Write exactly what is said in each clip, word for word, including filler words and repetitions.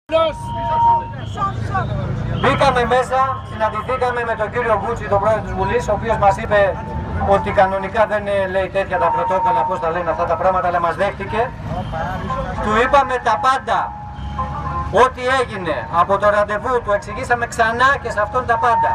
Μπήκαμε μέσα, συναντηθήκαμε με τον κύριο Βούτση, τον πρόεδρο της Βουλής, ο οποίος μας είπε ότι κανονικά δεν λέει τέτοια τα πρωτόκολλα, πώς τα λένε αυτά τα πράγματα, αλλά μας δέχτηκε. Του είπαμε τα πάντα, ό,τι έγινε από το ραντεβού, του εξηγήσαμε ξανά και σε αυτόν τα πάντα.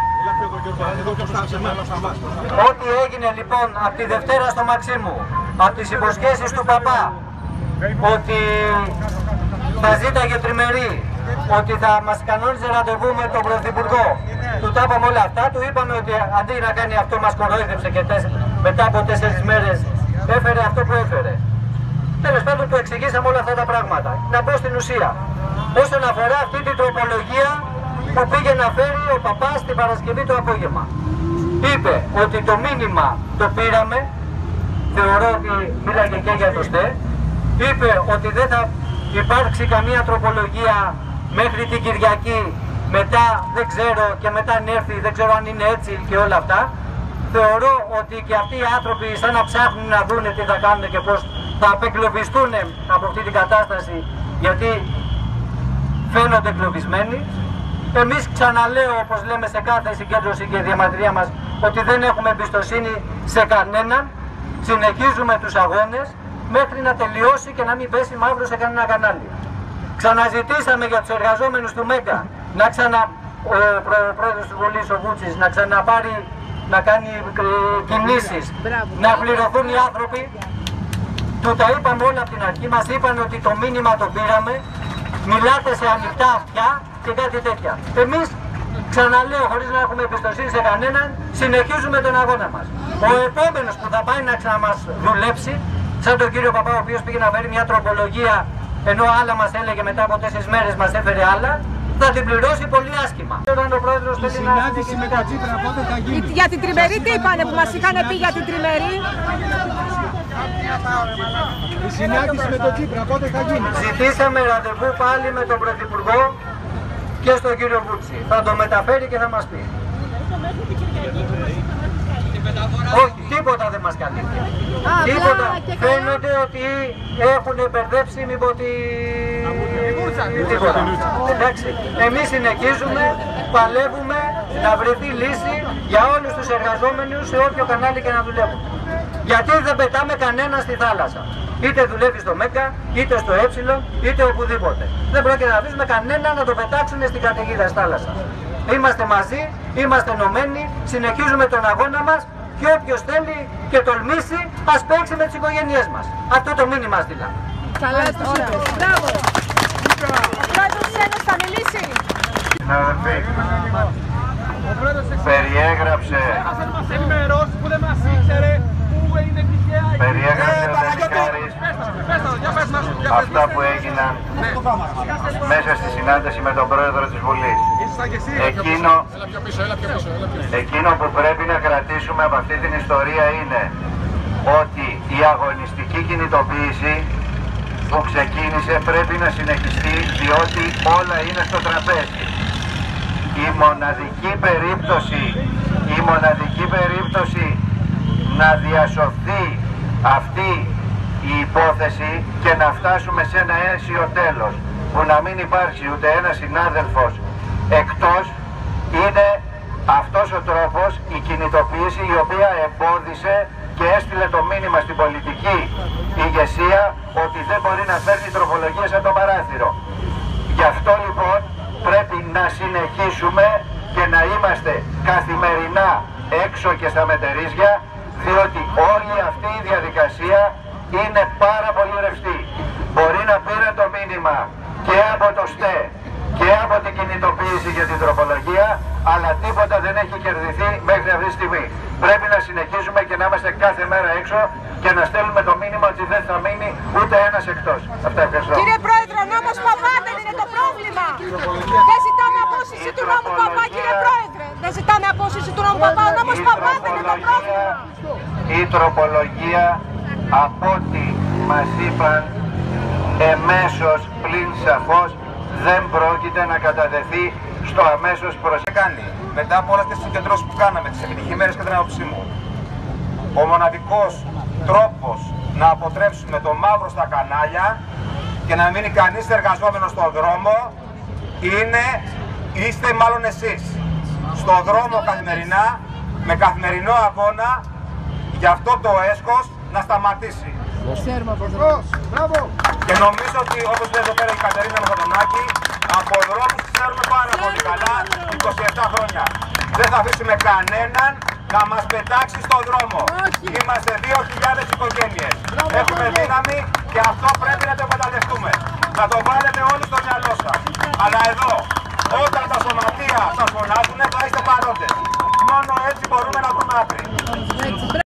Ό,τι έγινε λοιπόν από τη Δευτέρα στο Μαξίμου, από τις υποσχέσεις του παπά, ότι θα ζήταγε τριμερή, ότι θα μας κανόνιζε ραντεβού με τον Πρωθυπουργό. Του τα είπαμε όλα αυτά, του είπαμε ότι αντί να κάνει αυτό μας κορόιδεψε και μετά από τέσσερις μέρες έφερε αυτό που έφερε. Τέλος πάντων του εξηγήσαμε όλα αυτά τα πράγματα. Να μπω στην ουσία. Όσον αφορά αυτή την τροπολογία που πήγε να φέρει ο παπάς την Παρασκευή το απόγευμα. Είπε ότι το μήνυμα το πήραμε, θεωρώ ότι μίλαγε και για το ΣΤΕ, είπε ότι δεν θα υπάρξει καμία τροπολογία μέχρι την Κυριακή, μετά δεν ξέρω και μετά αν έρθει δεν ξέρω αν είναι έτσι και όλα αυτά. Θεωρώ ότι και αυτοί οι άνθρωποι σαν να ψάχνουν να δούνε τι θα κάνουν και πώς θα απεγκλωβιστούν από αυτή την κατάσταση, γιατί φαίνονται εγκλωβισμένοι. Εμείς ξαναλέω, όπως λέμε σε κάθε συγκέντρωση και διαμαρτυρία μας, ότι δεν έχουμε εμπιστοσύνη σε κανέναν. Συνεχίζουμε τους αγώνες μέχρι να τελειώσει και να μην πέσει μαύρο σε κανένα κανάλι. Ξαναζητήσαμε για τους εργαζόμενους του ΜΕΓΑ να ξανα, ο πρόεδρος του Βουλής, ο Βούτσης, να ξαναπάρει, να κάνει κινήσεις, να πληρωθούν οι άνθρωποι. Του τα είπαμε όλα από την αρχή, μας είπαν ότι το μήνυμα το πήραμε, μιλάτε σε ανοιχτά αυτιά και κάτι τέτοια. Εμείς, ξαναλέω, χωρίς να έχουμε εμπιστοσύνη σε κανέναν, συνεχίζουμε τον αγώνα μας. Ο επόμενος που θα πάει να ξαναμάς δουλέψει, σαν τον κύριο Παπά, ο οποίος πήγε να φέρει μια τροπολογία, ενώ άλλα μας έλεγε μετά από τέσσερις μέρες μας έφερε άλλα, θα την πληρώσει πολύ άσχημα. Ο πρόεδρος η συνάντηση με τον Τσίπρα πότε θα γίνει? Για την τριμερή τι είπανε που μας είχαν πει για την τριμερή? Η συνάντηση με τον Τσίπρα πότε θα γίνει? Ζητήσαμε ραντεβού πάλι με τον Πρωθυπουργό και στον κύριο Βούτση. Θα το μεταφέρει και θα μας πει. Όχι, τίποτα δεν μας καλύπτει. Τίποτα. Φαίνονται ότι έχουν μπερδέψει, μήπως ότι... Τίποτα. Εντάξει, εμείς συνεχίζουμε, παλεύουμε να βρεθεί λύση για όλους τους εργαζόμενους σε όποιο κανάλι και να δουλεύουν. Γιατί δεν πετάμε κανένα στη θάλασσα. Είτε δουλεύει στο ΜΕΚΑ, είτε στο Ε, είτε οπουδήποτε. Δεν πρόκειται να αφήσουμε κανένα να το πετάξουν στην καταιγίδα στη θάλασσα. Είμαστε μαζί, είμαστε ενωμένοι, συνεχίζουμε τον αγώνα μας και όποιος θέλει και τολμήσει, ας παίξει με τις οικογένειές μας. Αυτό το μήνυμα στείλαμε. Καλά, το είπες. Μπράβο. Ο πρόεδρος της Ένωσης θα μιλήσει. Συνάδελφοι, περιέγραψε που δεν μας ήξερε, που είναι τυχαία. περιέγραψε ο Δελικάρης αυτά που έγιναν μέσα στη συνάντηση με τον πρόεδρο της Βουλής. Εκείνο, εκείνο που πρέπει να κρατήσουμε από αυτή την ιστορία είναι ότι η αγωνιστική κινητοποίηση που ξεκίνησε πρέπει να συνεχιστεί, διότι όλα είναι στο τραπέζι. Η μοναδική περίπτωση, η μοναδική περίπτωση να διασωθεί αυτή η υπόθεση και να φτάσουμε σε ένα αίσιο τέλος, που να μην υπάρξει ούτε ένα συνάδελφος εκτός, είναι αυτός ο τρόπος, η κινητοποίηση η οποία εμπόδισε και έστειλε το μήνυμα στην πολιτική ηγεσία ότι δεν μπορεί να φέρνει τροπολογίες από το παράθυρο. Γι' αυτό λοιπόν πρέπει να συνεχίσουμε και να είμαστε καθημερινά έξω και στα μετερίζια, διότι όλη αυτή η διαδικασία είναι πάρα πολύ ρευστή. Μπορεί να πήρε το μήνυμα και από το ΣΤΕ και από την κινητοποίηση για την τροπολογία, αλλά τίποτα δεν έχει κερδιθεί μέχρι αυτή τη στιγμή. Πρέπει να συνεχίζουμε και να είμαστε κάθε μέρα έξω και να στέλνουμε το μήνυμα ότι δεν θα μείνει ούτε ένας εκτός. Αυτά, ευχαριστώ. Κύριε Πρόεδρε, ο νόμος Παπά δεν είναι το πρόβλημα. Δεν ζητάμε απόσυρση του νόμου Παπά, κύριε Πρόεδρε. Δεν ζητάμε απόσυρση του νόμου Παπά, ο νόμος Παπά δεν είναι το πρόβλημα. Η τροπολογία, από ό,τι μας είπαν, εμέσως πλην σαφώς δεν πρόκειται να καταδεθεί στο αμέσως προσεκάνει. Μετά από όλες τις συγκεντρώσεις που κάναμε, τις επιτυχημένες κατά την άποψή μου, ο μοναδικός τρόπος να αποτρέψουμε το μαύρο στα κανάλια και να μείνει κανείς εργαζόμενος στον δρόμο είναι, είστε μάλλον εσείς, στον δρόμο καθημερινά, με καθημερινό αγώνα, για αυτό το έσχος να σταματήσει. Και νομίζω ότι, όπως λέει εδώ πέρα η Κατερίνα Μηχοτονάκη, από δρόμους ξέρουμε πάρα πολύ καλά είκοσι επτά χρόνια. Δεν θα αφήσουμε κανέναν να μας πετάξει στον δρόμο. Είμαστε δύο χιλιάδες οικογένειες. Έχουμε δύναμη και αυτό πρέπει να το εκμεταλλευτούμε. Να το βάλετε όλοι στο μυαλό σας. Αλλά εδώ, όταν τα σωματεία σας φωνάζουν, θα είστε παρόντες. Μόνο έτσι μπορούμε να βρούμε άκρη.